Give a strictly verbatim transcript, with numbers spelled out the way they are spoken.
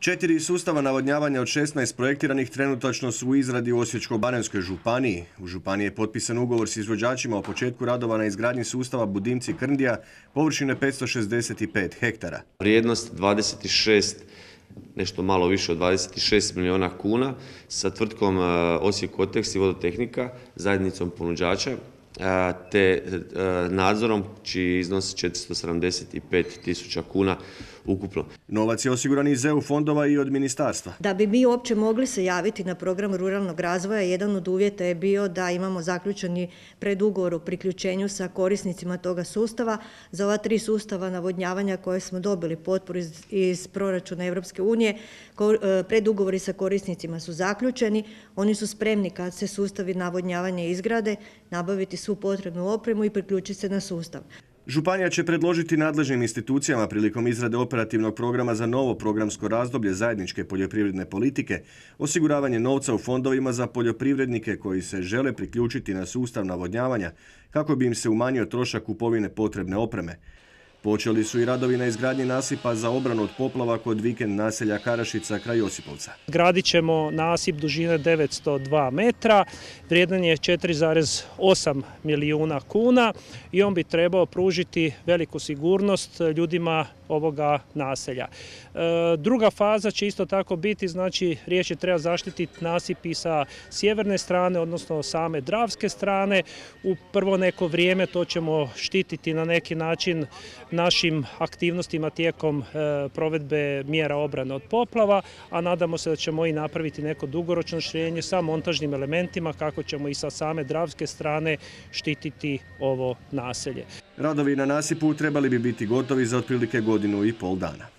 Četiri sustava navodnjavanja od šesnaest projektiranih trenutačno su u izradi u Osječko-baranjskoj županiji. U županiji je potpisan ugovor s izvođačima o početku radova na izgradnji sustava Budimci-Krndija površine petsto šezdeset pet hektara. Vrijednost dvadeset šest, nešto malo više od dvadeset šest milijuna kuna sa tvrtkom Osijek Koteks i Vodotehnika, zajednicom ponuđača, te nadzorom čiji iznos četiristo sedamdeset pet tisuća kuna ukupno. Novac je osiguran iz E U fondova i od ministarstva. Da bi mi uopće mogli se javiti na program ruralnog razvoja, jedan od uvjeta je bio da imamo zaključeni predugovor o priključenju sa korisnicima toga sustava. Za ova tri sustava navodnjavanja koje smo dobili potporu iz, iz proračuna Europske unije, predugovori sa korisnicima su zaključeni. Oni su spremni kad se sustavi navodnjavanja izgrade, nabaviti svu potrebnu opremu i priključiti se na sustav. Županija će predložiti nadležnim institucijama prilikom izrade operativnog programa za novo programsko razdoblje zajedničke poljoprivredne politike osiguravanje novca u fondovima za poljoprivrednike koji se žele priključiti na sustav navodnjavanja kako bi im se umanjio trošak kupovine potrebne opreme. Počeli su i radovi na izgradnji nasipa za obranu od poplava kod vikend naselja Karašica kraj Josipovca. Gradit ćemo nasip dužine devetsto dva metra, vrijedan je četiri zarez osam milijuna kuna i on bi trebao pružiti veliku sigurnost ljudima ovoga naselja. E, druga faza će isto tako biti, znači riječ je treba zaštititi nasip i sa sjeverne strane, odnosno same dravske strane. U prvo neko vrijeme to ćemo štititi na neki način našim aktivnostima tijekom e, provedbe mjera obrane od poplava, a nadamo se da ćemo i napraviti neko dugoročno rješenje sa montažnim elementima kako ćemo i sa same dravske strane štititi ovo naselje. Radovi na nasipu trebali bi biti gotovi za otprilike godinu i pol dana.